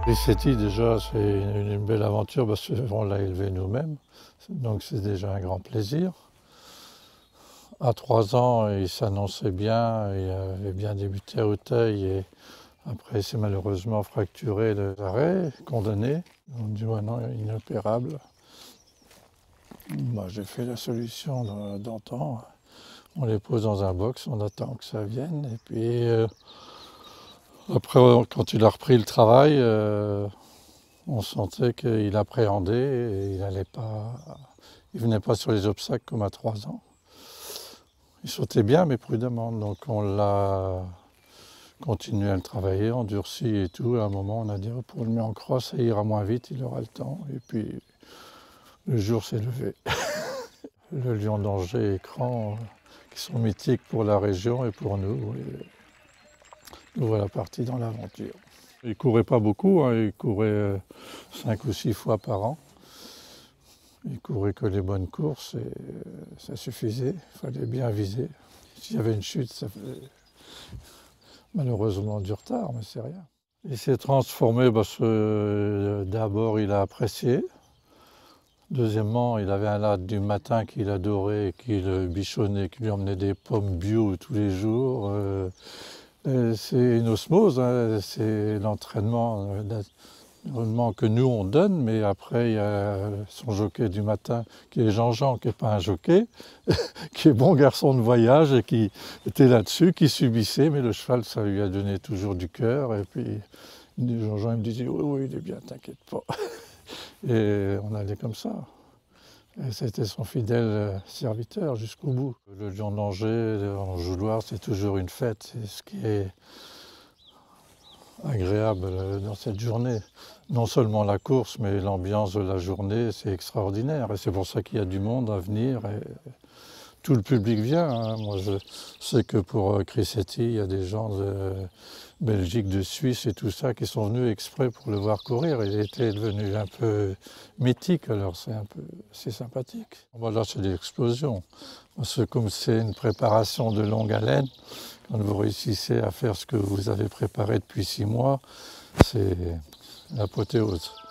Ricetti, déjà, c'est une belle aventure parce qu'on l'a élevé nous-mêmes, donc c'est déjà un grand plaisir. À 3 ans, il s'annonçait bien, il avait bien débuté à Auteuil et après il s'est malheureusement fracturé les arrêts, condamné. On dit ouais, non, inopérable. Moi, j'ai fait la solution d'antan. On les pose dans un box, on attend que ça vienne et puis après, quand il a repris le travail, on sentait qu'il appréhendait et il venait pas sur les obstacles comme à 3 ans. Il sautait bien mais prudemment, donc on l'a continué à le travailler, endurci et tout. À un moment, on a dit pour le mettre en crosse, ça ira moins vite, il aura le temps. Et puis le jour s'est levé. Le lion d'Angers et Cran, qui sont mythiques pour la région et pour nous. Et nous voilà partis dans l'aventure. Il courait pas beaucoup, hein, il courait 5 ou 6 fois par an. Il courait que les bonnes courses et ça suffisait, il fallait bien viser. S'il y avait une chute, ça faisait malheureusement du retard, mais c'est rien. Il s'est transformé parce que d'abord il a apprécié. Deuxièmement, il avait un latte du matin qu'il adorait, qu'il bichonnait, qui lui emmenait des pommes bio tous les jours. C'est une osmose, hein, c'est l'entraînement que nous on donne, mais après il y a son jockey du matin qui est Jean-Jean, qui n'est pas un jockey, qui est bon garçon de voyage et qui était là-dessus, qui subissait, mais le cheval ça lui a donné toujours du cœur. Et puis Jean-Jean me disait oui, oui, il est bien, t'inquiète pas. Et on allait comme ça. Et c'était son fidèle serviteur jusqu'au bout. Le Lion d'Angers, en Jouloir, c'est toujours une fête. C'est ce qui est agréable dans cette journée. Non seulement la course, mais l'ambiance de la journée, c'est extraordinaire. Et c'est pour ça qu'il y a du monde à venir. Et tout le public vient, hein. Moi, je sais que pour Ricetti, il y a des gens de Belgique, de Suisse et tout ça qui sont venus exprès pour le voir courir. Il était devenu un peu mythique, alors c'est sympathique. Voilà, c'est l'explosion. Parce que comme c'est une préparation de longue haleine, quand vous réussissez à faire ce que vous avez préparé depuis 6 mois, c'est l'apothéose.